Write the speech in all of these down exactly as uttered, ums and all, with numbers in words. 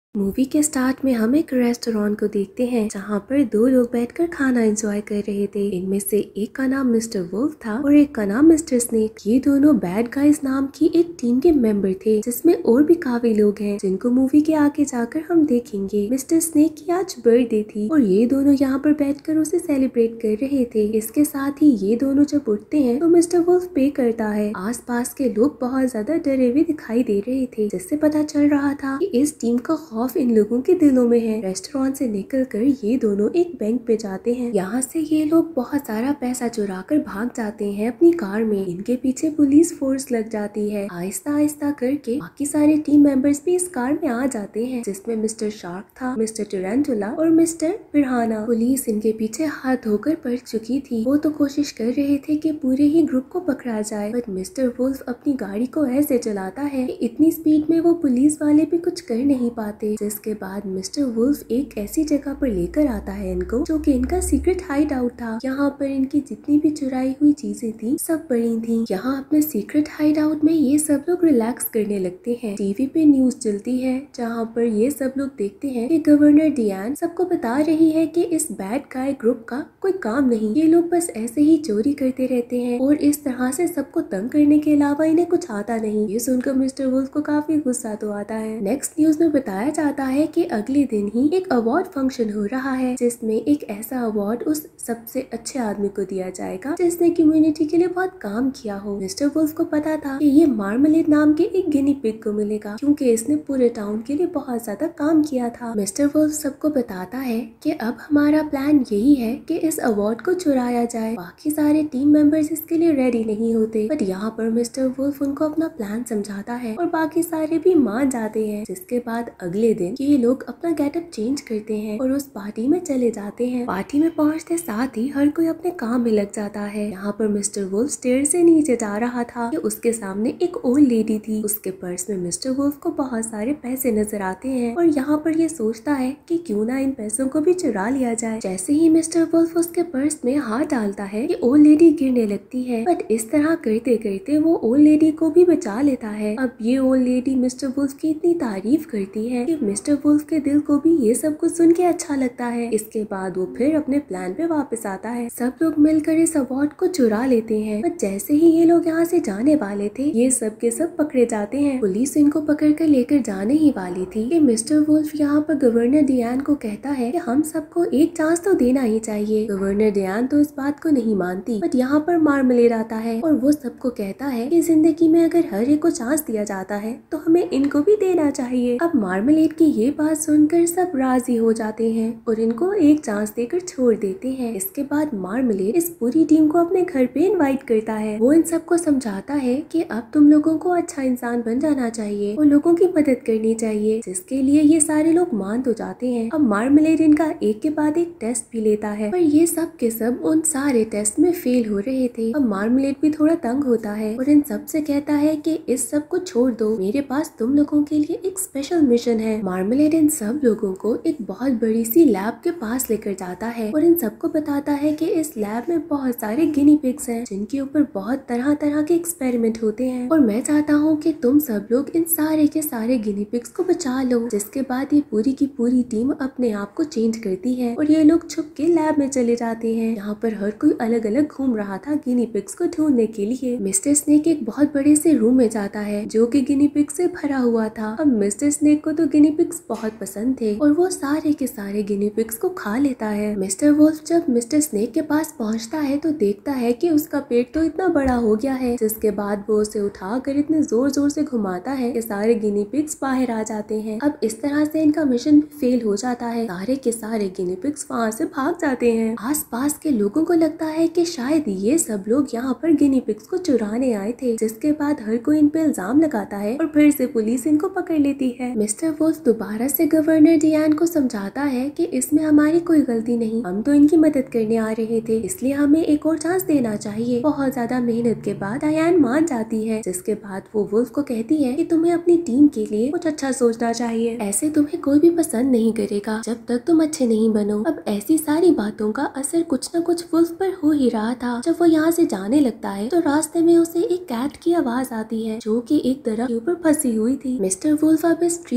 Movie के start में हम एक रेस्टोरेंट को देखते हैं जहाँ पर दो लोग बैठकर खाना एंजॉय कर रहे थे। इनमें से एक का नाम मिस्टर वुल्फ था और एक का नाम मिस्टर स्नेक। ये दोनों बैड गाइज नाम की एक टीम के मेंबर थे, जिसमें और भी काफी लोग हैं जिनको मूवी के आगे जाकर हम देखेंगे। मिस्टर स्नेक की आज बर्थडे थी और ये दोनों यहाँ पर बैठकर उसे सेलिब्रेट कर रहे थे। इसके साथ ही ये दोनों जब उठते हैं तो मिस्टर वुल्फ पे करता है। आस पास के लोग बहुत ज्यादा डरे हुए दिखाई दे रहे थे, जिससे पता चल रहा था कि इस टीम का खौफ इन लोगों के दिलों में है। रेस्टोरेंट से निकलकर ये दोनों एक बैंक पे जाते हैं। यहाँ से ये लोग बहुत सारा पैसा चुरा कर भाग जाते हैं अपनी कार में। इनके पीछे पुलिस फोर्स लग जाती है। आहिस्ता आहिस्ता करके बाकी सारे टीम मेंबर्स भी इस कार में आ जाते हैं, जिसमें मिस्टर शार्क था, मिस्टर टुरेंटुला और मिस्टर पिराना। पुलिस इनके पीछे हाथ धोकर पड़ चुकी थी। वो तो कोशिश कर रहे थे कि पूरे ही ग्रुप को पकड़ा जाए, बट मिस्टर वुल्फ अपनी गाड़ी को ऐसे चलाता है कि इतनी स्पीड में वो पुलिस वाले भी कुछ कर नहीं पाते। जिसके बाद मिस्टर वुल्फ एक ऐसी जगह पर लेकर आता है इनको, जो कि इनका सीक्रेट हाइड आउट था। यहाँ पर इनकी जितनी भी चुराई हुई चीजें थी सब पड़ी थी। यहाँ अपने सीक्रेट हाइड आउट में ये सब लोग रिलैक्स करने लगते हैं। टीवी पे न्यूज चलती है जहाँ पर ये सब लोग देखते हैं कि गवर्नर डियान सबको बता रही है कि इस बैड गाय ग्रुप का कोई काम नहीं, ये लोग बस ऐसे ही चोरी करते रहते हैं और इस तरह से सबको तंग करने के अलावा इन्हें कुछ आता नहीं। ये सुनकर मिस्टर वुल्फ को काफी गुस्सा तो आता है। नेक्स्ट न्यूज में बताया जाता है कि अगले दिन ही एक अवार्ड फंक्शन हो रहा है, जिसमें एक ऐसा अवार्ड उस सबसे अच्छे आदमी को दिया जाएगा जिसने कम्युनिटी के लिए बहुत काम किया हो। मिस्टर वुल्फ को पता था कि ये मार्मलेड नाम के एक गिनी पिग को मिलेगा, क्योंकि इसने पूरे टाउन के लिए बहुत ज्यादा काम किया था। मिस्टर वुल्फ सबको बताता है कि अब हमारा प्लान यही है कि इस अवार्ड को चुराया जाए। बाकी सारे टीम मेंबर्स इसके लिए रेडी नहीं होते, बट यहाँ पर मिस्टर वुल्फ उनको अपना प्लान समझाता है और बाकी सारे भी मान जाते हैं। जिसके बाद अगले दिन ये लोग अपना गेटअप चेंज करते हैं और उस पार्टी में चले जाते हैं। पार्टी में पहुंचते साथ ही हर कोई अपने काम में लग जाता है। यहाँ पर मिस्टर वुल्फ स्टेयर से नीचे जा रहा था कि उसके सामने एक ओल्ड लेडी थी। उसके पर्स में मिस्टर वुल्फ को बहुत सारे पैसे नजर आते हैं और यहाँ पर ये सोचता है कि क्यों ना इन पैसों को भी चुरा लिया जाए। जैसे ही मिस्टर वुल्फ उसके पर्स में हाथ डालता है कि ओल्ड लेडी गिरने लगती है, बट इस तरह करते करते वो ओल्ड लेडी को भी बचा लेता है। अब ये ओल्ड लेडी मिस्टर वुल्फ की इतनी तारीफ करती है कि मिस्टर वुल्फ के दिल को भी ये सब कुछ सुन के अच्छा लगता है। इसके बाद वो फिर अपने प्लान पे वापस आता है। सब लोग मिलकर इस अवार्ड को चुरा लेते हैं, पर जैसे ही ये लोग यहाँ से जाने वाले थे ये सब के सब पकड़े जाते हैं। पुलिस इनको पकड़ कर लेकर जाने ही वाली थी कि मिस्टर वुल्फ यहाँ पर गवर्नर डियान को कहता है कि हम सबको एक चांस तो देना ही चाहिए। गवर्नर डियान तो इस बात को नहीं मानती, बट यहाँ पर मार्मलेड आता है और वो सबको कहता है कि जिंदगी में अगर हर एक को चांस दिया जाता है तो हमें इनको भी देना चाहिए। अब मार्मलेड की ये बात सुनकर सब राजी हो जाते हैं और इनको एक चांस देकर छोड़ देते हैं। इसके बाद मार्मलेड इस पूरी टीम को अपने घर पे इनवाइट करता है। वो इन सबको समझाता है कि अब तुम लोगों को अच्छा इंसान बन जाना चाहिए और लोगों की मदद करनी चाहिए, जिसके लिए ये सारे लोग मान तो जाते हैं। अब मार्मलेड इनका एक के बाद एक टेस्ट भी लेता है, पर ये सब के सब उन सारे टेस्ट में फेल हो रहे थे। अब मार्मलेड भी थोड़ा तंग होता है और इन सब से कहता है कि इस सब को छोड़ दो, मेरे पास तुम लोगों के लिए एक स्पेशल मिशन है। मार्मलेड इन सब लोगों को एक बहुत बड़ी सी लैब के पास लेकर जाता है और इन सबको बताता है कि इस लैब में बहुत सारे गिनी पिग्स हैं, जिनके ऊपर बहुत तरह तरह के एक्सपेरिमेंट होते हैं और मैं चाहता हूँ कि तुम सब लोग इन सारे के सारे गिनी पिग्स को बचा लो। जिसके बाद ये पूरी की पूरी टीम अपने आप को चेंज करती है और ये लोग छुप के लैब में चले जाते हैं। यहाँ पर हर कोई अलग अलग घूम रहा था गिनी पिग्स को ढूंढने के लिए। मिस्टर स्नेक एक बहुत बड़े से रूम में जाता है जो कि गिनी पिग्स से भरा हुआ था। अब मिस्टर स्नेक को तो गिनी पिग्स बहुत पसंद थे और वो सारे के सारे गिनी पिग्स को खा लेता है। मिस्टर वुल्फ जब मिस्टर स्नेक के पास पहुंचता है तो देखता है कि उसका पेट तो इतना बड़ा हो गया है। जिसके बाद वो उसे उठाकर इतने जोर जोर से घुमाता है कि सारे गिनी पिग्स बाहर आ जाते हैं। अब इस तरह से इनका मिशन फेल हो जाता है। सारे के सारे गिनी पिग्स वहाँ से भाग जाते हैं। आस पास के लोगों को लगता है कि शायद ये सब लोग यहाँ पर गिनी पिग्स को चुराने आए थे। जिसके बाद हर कोई इन पे इल्जाम लगाता है और फिर से पुलिस इनको पकड़ लेती है। मिस्टर वुल्फ दोबारा से गवर्नर डियान को समझाता है कि इसमें हमारी कोई गलती नहीं, हम तो इनकी मदद करने आ रहे थे, इसलिए हमें एक और चांस देना चाहिए। बहुत ज्यादा मेहनत के बाद डियान मान जाती है। जिसके बाद वो वुल्फ को कहती है कि तुम्हें अपनी टीम के लिए कुछ अच्छा सोचना चाहिए, ऐसे तुम्हें कोई भी पसंद नहीं करेगा जब तक तुम अच्छे नहीं बनो। अब ऐसी सारी बातों का असर कुछ न कुछ वुल्फ पर हो ही रहा था। जब वो यहाँ से जाने लगता है तो रास्ते में उसे एक कैट की आवाज आती है जो कि एक दरख्त के ऊपर फंसी हुई थी। मिस्टर वुल्फ अब इस ट्री के ऊपर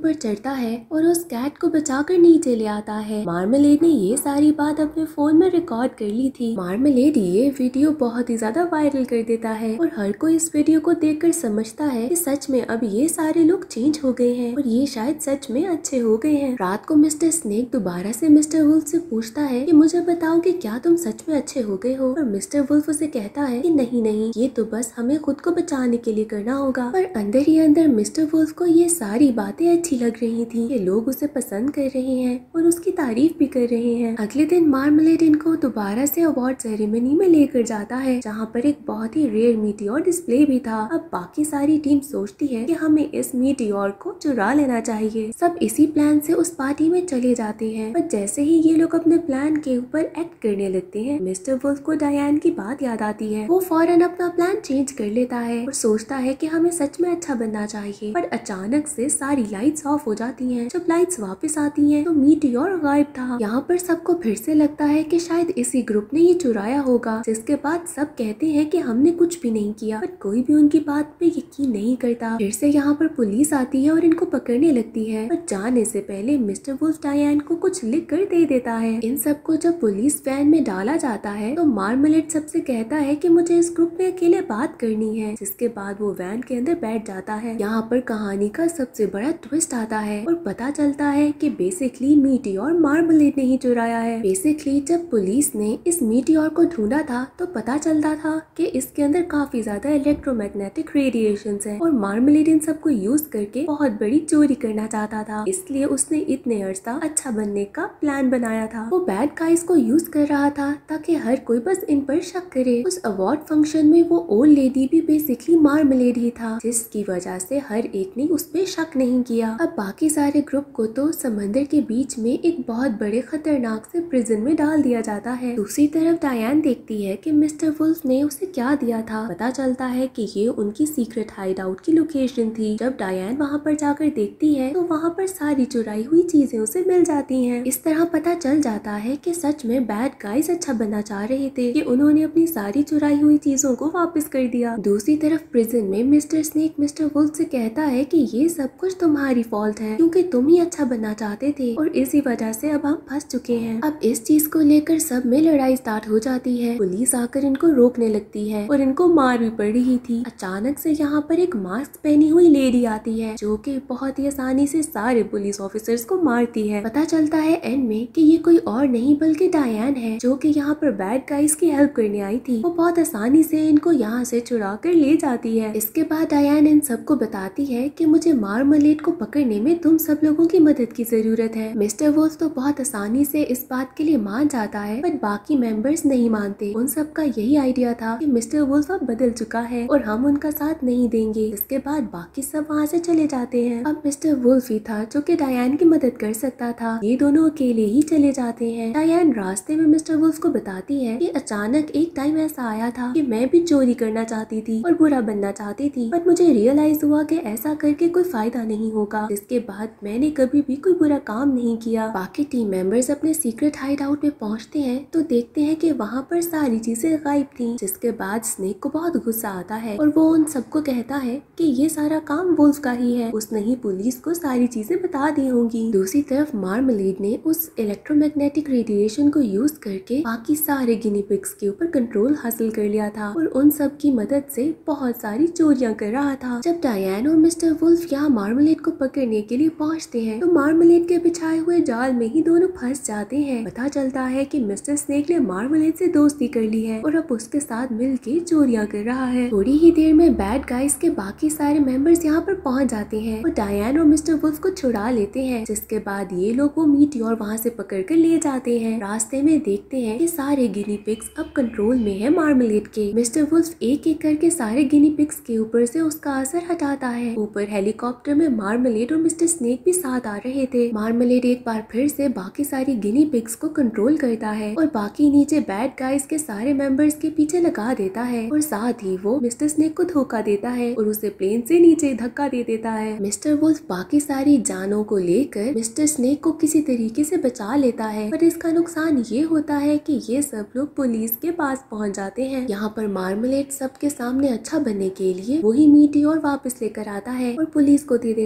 ऊपर चढ़ता है और उस कैट को बचाकर नीचे ले आता है। मार्मलेड ने ये सारी बात अपने फोन में रिकॉर्ड कर ली थी। मार्मलेड ये वीडियो बहुत ही ज्यादा वायरल कर देता है और हर कोई इस वीडियो को देखकर समझता है कि सच में अब ये सारे लोग चेंज हो गए हैं और ये शायद सच में अच्छे हो गए हैं। रात को मिस्टर स्नेक दोबारा से मिस्टर वुल्फ से पूछता है कि मुझे बताओ कि क्या तुम सच में अच्छे हो गए हो, और मिस्टर वुल्फ उसे कहता है कि नहीं नहीं, ये तो बस हमें खुद को बचाने के लिए करना होगा। पर अंदर ही अंदर मिस्टर वुल्फ को ये सारी बातें अच्छी लग रही थी कि लोग उसे पसंद कर रहे हैं और उसकी तारीफ भी कर रहे हैं। अगले दिन मार्मलेड इनको दोबारा से अवार्ड सेरेमनी में लेकर जाता है, जहाँ पर एक बहुत ही रेयर मीटियोर डिस्प्ले भी था। अब बाकी सारी टीम सोचती है कि हमें इस मीटियोर को चुरा लेना चाहिए। सब इसी प्लान से उस पार्टी में चले जाते हैं, पर जैसे ही ये लोग अपने प्लान के ऊपर एक्ट करने लगते हैं, मिस्टर वुल्फ को डायन की बात याद आती है। वो फौरन अपना प्लान चेंज कर लेता है और सोचता है कि हमें सच में अच्छा बनना चाहिए। पर अचानक से सारी लाइट्स ऑफ हो जाती हैं। जब लाइट्स वापस आती हैं तो मीटियोर गायब था। यहाँ पर सबको फिर से लगता है कि शायद इसी ग्रुप ने ये चुराया होगा, जिसके बाद सब कहते हैं कि हमने कुछ भी नहीं किया, पर कोई भी उनकी बात पे यकीन नहीं करता। फिर से यहाँ पर पुलिस आती है और इनको पकड़ने लगती है, पर जाने से पहले मिस्टर वुल्फ डायन को कुछ लिख कर दे देता है। इन सबको जब पुलिस वैन में डाला जाता है तो मार्मलेड सबसे कहता है कि मुझे इस ग्रुप में अकेले बात करनी है, जिसके बाद वो वैन के अंदर बैठ जाता है। यहाँ पर कहानी का सबसे बड़ा ट्विस्ट आता है और पता चलता है कि बेसिकली मीटियोर मार्मलेड ने ही चुराया है। बेसिकली जब पुलिस ने इस मीटियोर को ढूंढा था तो पता चलता था कि इसके अंदर काफी ज्यादा इलेक्ट्रोमैग्नेटिक रेडिएशंस हैं और मार्मलेड इन सबको यूज करके बहुत बड़ी चोरी करना चाहता था, इसलिए उसने इतने अर्सा अच्छा बनने का प्लान बनाया था। वो बैड गाइज को यूज कर रहा था ताकि हर कोई बस इन पर शक करे। उस अवार्ड फंक्शन में वो ओल्ड लेडी भी बेसिकली मार्मलेड ही था, जिसकी वजह से हर एक ने उस पे शक नहीं किया। अब बाकी सारे ग्रुप को तो समंदर के बीच में एक बहुत बड़े खतरनाक से प्रिजन में डाल दिया जाता है। दूसरी तरफ डायन देखती है कि मिस्टर वुल्फ ने उसे क्या दिया था। पता चलता है कि ये उनकी सीक्रेट हाइड आउट की लोकेशन थी। जब डायन वहाँ पर जाकर देखती है तो वहाँ पर सारी चुराई हुई चीजें उसे मिल जाती हैं। इस तरह पता चल जाता है कि सच में बैड गाइज अच्छा बनना चाह रहे थे कि उन्होंने अपनी सारी चुराई हुई चीजों को वापस कर दिया। दूसरी तरफ प्रिजन में मिस्टर स्नेक मिस्टर वुल्फ से कहता है कि ये सब कुछ तुम्हारी फॉल्ट है, क्योंकि तुम ही अच्छा बनना चाहते थे और इसी वजह से अब हम फंस चुके हैं। अब इस चीज को लेकर सब में लड़ाई स्टार्ट हो जाती है। पुलिस आकर इनको रोकने लगती है और इनको मार भी पड़ रही थी। अचानक से यहाँ पर एक मास्क पहनी हुई लेडी आती है जो कि बहुत ही आसानी से सारे पुलिस ऑफिसर्स को मारती है। पता चलता है एंड में कि ये कोई और नहीं बल्कि डायन है, जो कि यहाँ पर बैड गाइज की हेल्प करने आई थी। वो बहुत आसानी से इनको यहाँ से चुरा कर ले जाती है। इसके बाद डायन इन सबको बताती है कि मुझे मार्मलेड को पकड़ने में तुम सब लोगों की मदद की जरूरत है। मिस्टर वुल्फ तो बहुत आसानी से इस बात के लिए मान जाता है, पर बाकी मेंबर्स नहीं मानते। उन सबका यही आइडिया था कि मिस्टर वुल्फ अब बदल चुका है और हम उनका साथ नहीं देंगे। इसके बाद बाकी सब वहाँ से चले जाते हैं। अब मिस्टर वुल्फ ही था जो कि डायन की मदद कर सकता था। ये दोनों अकेले ही चले जाते हैं। डायन रास्ते में मिस्टर वुल्फ को बताती है कि अचानक एक टाइम ऐसा आया था कि मैं भी चोरी करना चाहती थी और बुरा बनना चाहती थी, पर मुझे रियलाइज हुआ कि ऐसा करके कोई फायदा नहीं होगा। जिसके बाद मैंने कभी भी कोई बुरा काम नहीं किया। बाकी टीम मेंबर्स अपने सीक्रेट हाइड आउट में पहुंचते हैं तो देखते हैं कि वहाँ पर सारी चीजें गायब थी। जिसके बाद स्नेक को बहुत गुस्सा आता है और वो उन सबको कहता है कि ये सारा काम वुल्फ का ही है, उसने ही पुलिस को सारी चीजें बता दी होंगी। दूसरी तरफ मार्मलेड ने उस इलेक्ट्रोमैग्नेटिक रेडिएशन को यूज करके बाकी सारे गिनी पिग्स के ऊपर कंट्रोल हासिल कर लिया था और उन सब की मदद से बहुत सारी चोरियां कर रहा था। जब डायन और मिस्टर वुल्फ यहाँ मार्मलेड को पकड़ने के लिए पहुँचते हैं तो मार्मलेड के बिछाए हुए जाल में ही दोनों फंस जाते हैं। पता चलता है कि मिस्टर स्नेक ने मार्मलेड से दोस्ती कर ली है और अब उसके साथ मिलके चोरियां कर रहा है। थोड़ी ही देर में बैड गाइज के बाकी सारे मेंबर्स यहाँ पर पहुँच जाते हैं और डायन और मिस्टर वुल्फ को छुड़ा लेते हैं। जिसके बाद ये लोग वो मीटियोर वहाँ से पकड़ कर ले जाते हैं। रास्ते में देखते हैं कि सारे गिनी पिग्स अब कंट्रोल में है मार्मलेड के। मिस्टर वुल्फ एक एक करके सारे गिनी पिग्स के ऊपर से उसका असर हटाता है। ऊपर हेलीकॉप्टर में मार्मलेड और मिस्टर स्नेक भी साथ आ रहे थे। मार्मलेड एक बार फिर से बाकी सारी गिनी पिग्स को कंट्रोल करता है और बाकी नीचे बैड गाइज के सारे मेंबर्स के पीछे लगा देता है और साथ ही वो मिस्टर स्नेक को धोखा देता है और उसे प्लेन से नीचे धक्का दे देता है। मिस्टर वुल्फ बाकी सारी जानों को लेकर मिस्टर स्नेक को किसी तरीके से बचा लेता है, पर इसका नुकसान ये होता है कि ये सब लोग पुलिस के पास पहुंच जाते हैं। यहाँ पर मार्मलेड सबके सामने अच्छा बनने के लिए वही मीटियोर वापस लेकर आता है और पुलिस को दे देता है।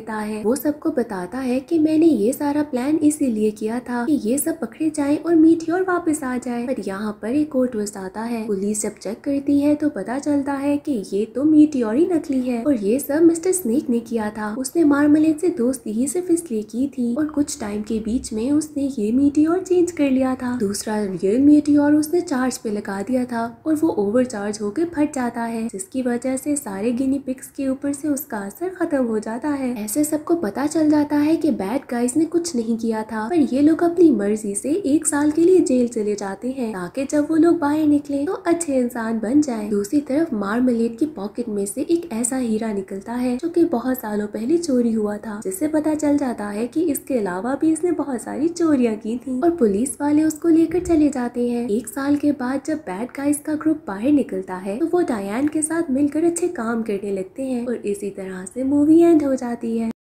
वो सबको बताता है कि मैंने ये सारा प्लान इसीलिए किया था कि ये सब पकड़े जाएं और मीटियोर वापस आ जाए। पर यहाँ पर एक और ट्विस्ट आता है। पुलिस जब चेक करती है तो पता चलता है कि ये तो मीटियोर ही नकली है और ये सब मिस्टर स्नेक ने किया था। उसने मार्मलेड से दोस्ती ही सिर्फ इसलिए की थी और कुछ टाइम के बीच में उसने ये मीटियोर चेंज कर लिया था। दूसरा रियल मीटियोर उसने चार्ज पे लगा दिया था और वो ओवर चार्ज होकर फट जाता है, जिसकी वजह से सारे गिनी पिग्स के ऊपर से उसका असर खत्म हो जाता है। ऐसे सबको पता चल जाता है कि बैड गाइस ने कुछ नहीं किया था, पर ये लोग अपनी मर्जी से एक साल के लिए जेल चले जाते हैं ताकि जब वो लोग बाहर निकले तो अच्छे इंसान बन जाए। दूसरी तरफ मार्मलेड की पॉकेट में से एक ऐसा हीरा निकलता है जो कि बहुत सालों पहले चोरी हुआ था, जिससे पता चल जाता है कि इसके अलावा भी इसने बहुत सारी चोरियां की थी और पुलिस वाले उसको लेकर चले जाते हैं। एक साल के बाद जब बैड गाइस का ग्रुप बाहर निकलता है तो वो डायन के साथ मिलकर अच्छे काम करने लगते हैं और इसी तरह से मूवी एंड हो जाती है।